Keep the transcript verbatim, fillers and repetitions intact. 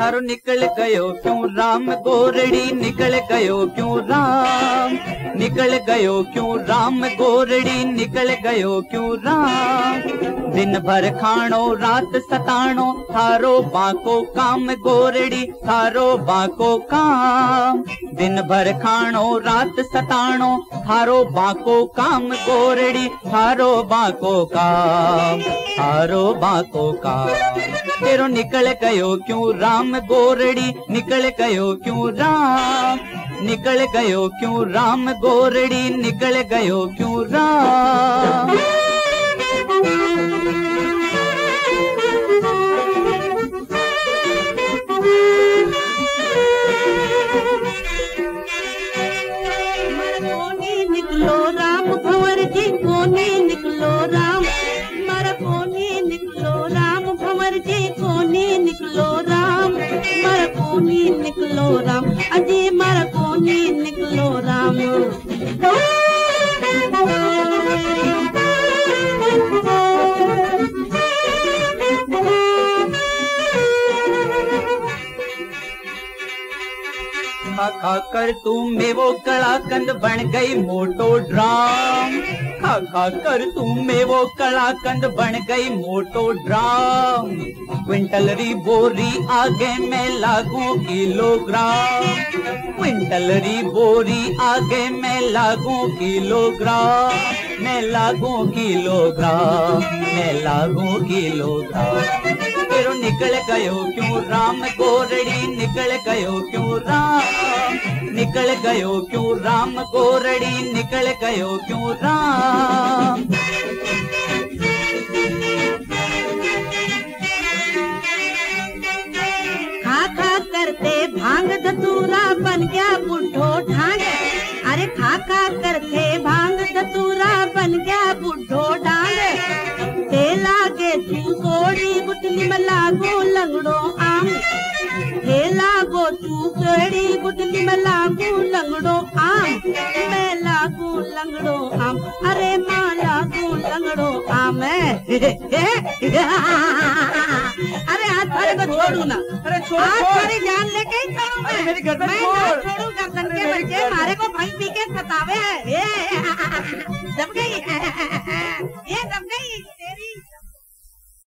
थारो निकल गयो क्यों राम गोरड़ी, निकल गयो क्यों राम, निकल गयो क्यों राम गोरड़ी, निकल गयो क्यों राम। दिन भर खाणो रात सताणो थारो बाको काम गोरड़ी, थारो बाको काम। दिन भर खाणो रात सताणो थारो बाको काम गोरड़ी, थारो बाको काम, थारो बाको काम। तेरो निकल गयो क्यों राम गोरड़ी, निकल गयो क्यों राम, निकल गयो क्यों राम गोरड़ी, निकल गयो क्यों राम। निकलो राम भंवर जी कोने निकलो राम, मारा कोने निकलो राम भंवर जी कोने निकलो राम, मारा कोने निकलो राम, अजी मारा कोने निकलो राम। खा खा कर तू मेवो कलाकंद बन गई मोटो ड्राम, खा खा कर तू मेवो कलाकंद बन गई मोटो ड्राम। क्विंटल री बोरी आगे मैं लागू किलोग्राम, क्विंटल री बोरी आगे मैं लागू किलोग्राम, मैं लागू किलोग्राम, मैं लागू किलोग्राम। तेरो निकल गयो क्यों राम गोरड़ी, निकल गयो क्यों राम, निकल गयो क्यों राम गोरड़ी, निकल गयो क्यों राम। खा खा करते भांग धतूरा बन गया बुढ़ो ढांग, अरे खा खा करते भांग धतूरा बन गया बुढ़ो ढांग। ते लागे तू कोड़ी गुटली में लागो लंगड़ो आम, ते लागो तू कोड़ी गुटली में लागो लंगड़ो आम, मैं लागो लंगड़ो आम, अरे माँ लागो लंगड़ो आम। अरे हाथ थारे को छोड़ू ना, अरे छोड़ हाथ छोड़। थारी जान लेके ही छोड़ू मैं, मेरी गर्दन मैं छोड़। ना छोड़ू गर्दन के बच्चे मारे को भाई पी के सतावे है। ये दब गई, ये दब गई।